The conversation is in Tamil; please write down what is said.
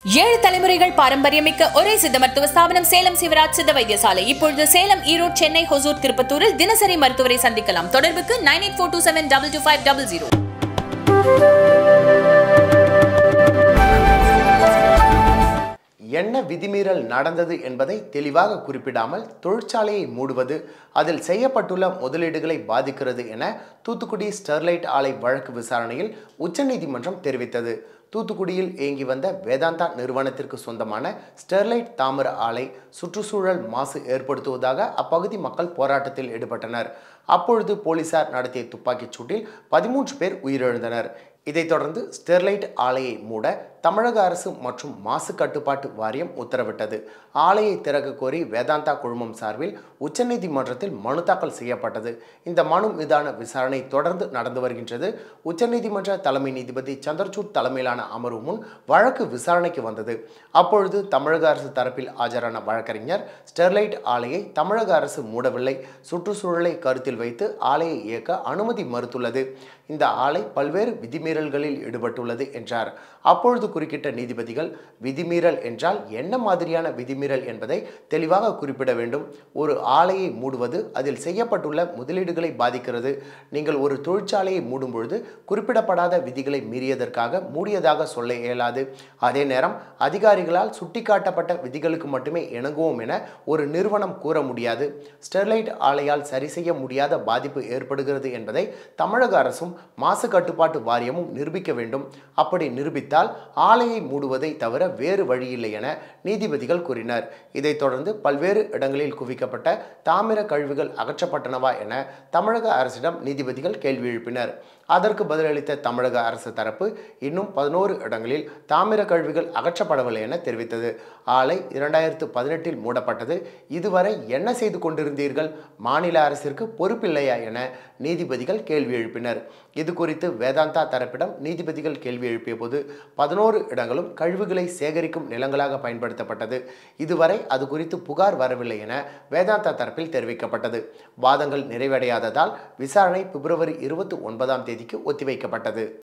ஏழு தலைமுறைகள் பாரம்பரியமிக்க ஒரே சித்த மருத்துவ ஸ்தாபனம் சேலம் சிவராஜ் சித்த வைத்தியசாலை. இப்பொழுது சேலம், ஈரோடு, சென்னை, ஹொசூர், திருப்பத்தூரில் தினசரி மருத்துவரை சந்திக்கலாம். தொடர்புக்கு 9842722500. என்ன விதிமீறல் நடந்தது என்பதை தெளிவாக குறிப்பிடாமல் தொழிற்சாலையை மூடுவது அதில் செய்யப்பட்டுள்ள முதலீடுகளை பாதிக்கிறது என தூத்துக்குடி ஸ்டெர்லைட் ஆலை வழக்கு விசாரணையில் உச்சநீதிமன்றம் தெரிவித்தது. தூத்துக்குடியில் இயங்கி வந்த வேதாந்தா நிறுவனத்திற்கு சொந்தமான ஸ்டெர்லைட் தாமிர ஆலை சுற்றுச்சூழல் மாசு ஏற்படுத்துவதாக அப்பகுதி மக்கள் போராட்டத்தில் ஈடுபட்டனர். அப்பொழுது போலீசார் நடத்திய துப்பாக்கிச் சூட்டில் 13 பேர் உயிரிழந்தனர். இதைத் தொடர்ந்து ஸ்டெர்லைட் ஆலையை மூட தமிழக அரசு மற்றும் மாசு கட்டுப்பாட்டு வாரியம் உத்தரவிட்டது. ஆலையை திறக்க கோரி வேதாந்தா குழுமம் சார்பில் உச்சநீதிமன்றத்தில் மனு தாக்கல் செய்யப்பட்டது. இந்த மனு மீதான விசாரணை தொடர்ந்து நடந்து வருகின்றது. உச்சநீதிமன்ற தலைமை நீதிபதி சந்திரசூட் தலைமையிலான அமர்வு முன் வழக்கு விசாரணைக்கு வந்தது. அப்பொழுது தமிழக அரசு தரப்பில் ஆஜரான வழக்கறிஞர் ஸ்டெர்லைட் ஆலையை தமிழக அரசு மூடவில்லை, சுற்றுச்சூழலை கருத்தில் வைத்து ஆலையை இயக்க அனுமதி மறுத்துள்ளது, இந்த ஆலை பல்வேறு விதிமீறல்களில் ஈடுபட்டுள்ளது என்றார். அப்பொழுது குறுக்கிட்ட நீதிபதிகள், விதிமீறல் என்றால் என்ன மாதிரியான விதிமீறல் என்பதை தெளிவாக குறிப்பிட வேண்டும். ஒரு ஆலையை மூடுவது அதில் செய்யப்பட்டுள்ள முதலீடுகளை பாதிக்கிறது. நீங்கள் ஒரு தொழிற்சாலையை மூடும் பொழுது குறிப்பிடப்படாத விதிகளை மீறியதற்காக மூடியதாக சொல்ல இயலாது. அதே நேரம் அதிகாரிகளால் சுட்டிக்காட்டப்பட்ட விதிகளுக்கு மட்டுமே இணங்குவோம் என ஒரு நிறுவனம் கூற முடியாது. ஸ்டெர்லைட் ஆலையால் சரி செய்ய முடியாத பாதிப்பு ஏற்படுகிறது என்பதை தமிழக அரசும் மாசு கட்டுப்பாட்டு வாரியமும் நிரூபிக்க வேண்டும். அப்படி நிரூபித்தால் ஆலையை மூடுவதை தவிர வேறு வழியில்லை என நீதிபதிகள் கூறினர். இதைத் தொடர்ந்து பல்வேறு இடங்களில் குவிக்கப்பட்ட தாமிர கழிவுகள் அகற்றப்பட்டனவா என தமிழக அரசிடம் நீதிபதிகள் கேள்வி எழுப்பினர். அதற்கு பதிலளித்த தமிழக அரசு தரப்பு இன்னும் 11 இடங்களில் தாமிர கழிவுகள் அகற்றப்படவில்லை என தெரிவித்தது. ஆலை 2018 மூடப்பட்டது. இதுவரை என்ன செய்து கொண்டிருந்தீர்கள்? மாநில அரசிற்கு பொறுப்பில்லையா என நீதிபதிகள் கேள்வி எழுப்பினர். இது குறித்து வேதாந்தா தரப்பிடம் நீதிபதிகள் கேள்வி எழுப்பிய போது 11 இடங்களும் கழிவுகளை சேகரிக்கும் நிலங்களாக பயன்படுத்தப்பட்டது. இதுவரை அது குறித்து புகார் வரவில்லை என வேதாந்தா தரப்பில் தெரிவிக்கப்பட்டது. வாதங்கள் நிறைவடையாததால் விசாரணை பிப்ரவரி 29ஆம் தேதிக்கு ஒத்திவைக்கப்பட்டது.